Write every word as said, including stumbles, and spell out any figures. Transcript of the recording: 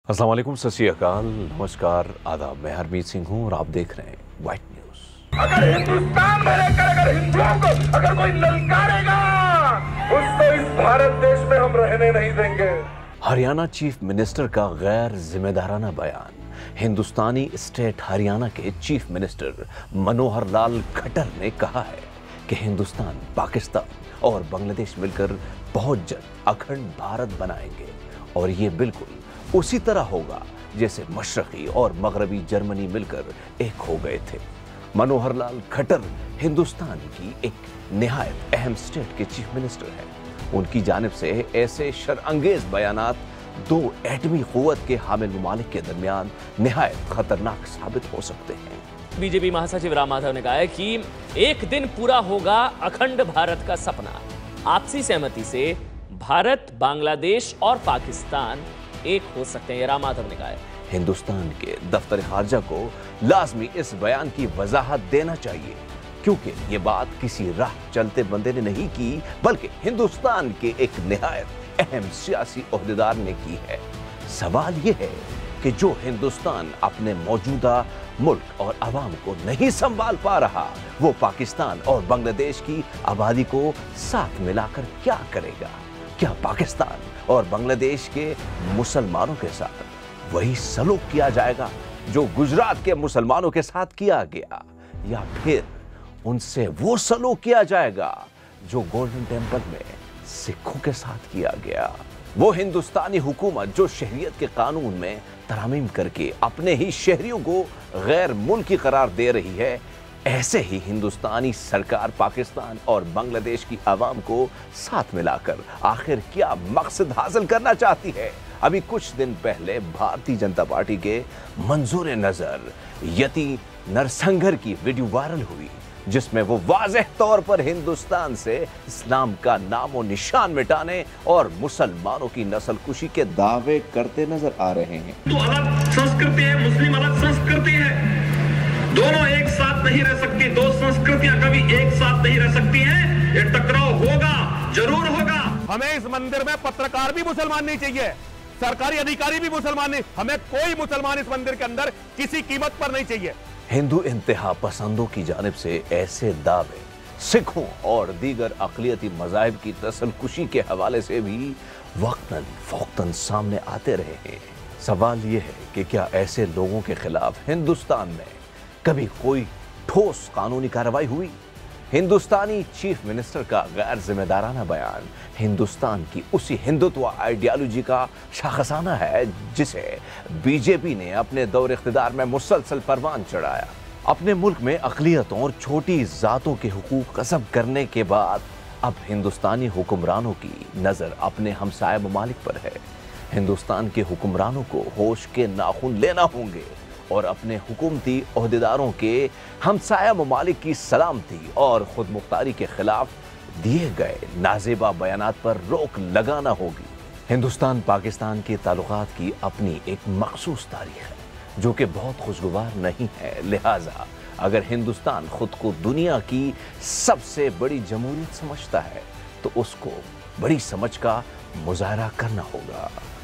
अस्सलाम वालेकुम, सत श्री अकाल, नमस्कार, आदाब। मैं हरमीत सिंह हूँ और आप देख रहे हैं वाइट न्यूज। अगर हिंदुस्तान में रहकर अगर हिंदुओं को अगर कोई ललकारेगा उसको इस भारत देश में हम रहने नहीं देंगे। हरियाणा चीफ मिनिस्टर का गैर जिम्मेदाराना बयान। हिंदुस्तानी स्टेट हरियाणा के चीफ मिनिस्टर मनोहर लाल खट्टर ने कहा है कि हिंदुस्तान, पाकिस्तान और बांग्लादेश मिलकर बहुत जल्द अखंड भारत बनाएंगे और ये बिल्कुल उसी तरह होगा जैसे मशरकी और मगरबी जर्मनी मिलकर एक हो गए थे। मनोहर लाल खट्टर हिंदुस्तान की एक निहायत अहम स्टेट के चीफ मिनिस्टर हैं। उनकी जानिब से ऐसे शरअंगेज बयानात दो एटमी कुव्वत के हामिल ममालिक के दरमियान निहायत खतरनाक साबित हो सकते हैं। बीजेपी महासचिव राम माधव ने कहा है कि एक दिन पूरा होगा अखंड भारत का सपना। आपसी सहमति से भारत, बांग्लादेश और पाकिस्तान एक हो सकते हैं, राम माधव ने कहा है। हिंदुस्तान के दफ्तर खारजा को लाजमी इस बयान की वजाहत देना चाहिए, क्योंकि ये बात किसी राह चलते बंदे ने नहीं की, बल्कि हिंदुस्तान के एक निहायत अहम सियासी ओहदेदार ने की है। सवाल यह है कि जो हिंदुस्तान अपने मौजूदा मुल्क और अवाम को नहीं संभाल पा रहा, वो पाकिस्तान और बांग्लादेश की आबादी को साथ मिलाकर क्या करेगा? क्या पाकिस्तान और बांग्लादेश के मुसलमानों के साथ वही सलूक किया जाएगा जो गुजरात के मुसलमानों के साथ किया गया, या फिर उनसे वो सलूक किया जाएगा जो गोल्डन टेम्पल में सिखों के साथ किया गया? वो हिंदुस्तानी हुकूमत जो शहरियत के कानून में तरमीम करके अपने ही शहरियों को गैर मुल्की करार दे रही है, ऐसे ही हिंदुस्तानी सरकार पाकिस्तान और बांग्लादेश की आवाम को साथ मिलाकर आखिर क्या मकसद हासिल करना चाहती है? अभी कुछ दिन पहले भारतीय जनता पार्टी के मंजूर नजर यति नरसंघर की वीडियो वायरल हुई, जिसमें वो वाज़ेह तौर पर हिंदुस्तान से इस्लाम का नामो निशान मिटाने और मुसलमानों की नस्लकुशी के दावे करते नजर आ रहे हैं। तो अलग संस्कृति है, मुस्लिम अलग संस्कृति है, दोनों एक साथ नहीं रह सकती। दो संस्कृतियां कभी एक साथ नहीं रह सकती हैं। ये टकराव होगा, जरूर होगा। हमें इस मंदिर में पत्रकार भी मुसलमान नहीं चाहिए, सरकारी अधिकारी भी मुसलमान नहीं, हमें कोई मुसलमान इस मंदिर के अंदर किसी कीमत पर नहीं चाहिए। हिंदू इंतहा पसंदों की जानिब से ऐसे दावे सिखों और दीगर अक़लियती मज़ाहिब की तसलकुशी के हवाले से भी वक्तन फ़ौक्तन सामने आते रहे हैं। सवाल यह है कि क्या ऐसे लोगों के खिलाफ हिंदुस्तान में कभी कोई ठोस कानूनी कार्रवाई हुई? हिंदुस्तानी चीफ मिनिस्टर का गैर जिम्मेदाराना बयान हिंदुस्तान की उसी हिंदुत्व आइडियोलॉजी का शाखसाना है जिसे बीजेपी ने अपने दौर इख्तिदार में मुसलसल परवान चढ़ाया। अपने मुल्क में अक़लियतों और छोटी जातों के हुकूक ग़स्ब करने के बाद अब हिंदुस्तानी हुक्मरानों की नज़र अपने हमसाया ममालिक पर है। हिंदुस्तान के हुक्मरानों को होश के नाखून लेना होंगे और अपने हुकूमती ओहदेदारों के हमसाया ममालिक की सलामती और खुद मुख्तारी के खिलाफ दिए गए नाजेबा बयानात पर रोक लगाना होगी। हिंदुस्तान पाकिस्तान के ताल्लुकात की अपनी एक मखसूस तारीख है जो कि बहुत खुशगवार नहीं है। लिहाजा अगर हिंदुस्तान खुद को दुनिया की सबसे बड़ी जमहूरियत समझता है तो उसको बड़ी समझ का मुजाहरा करना होगा।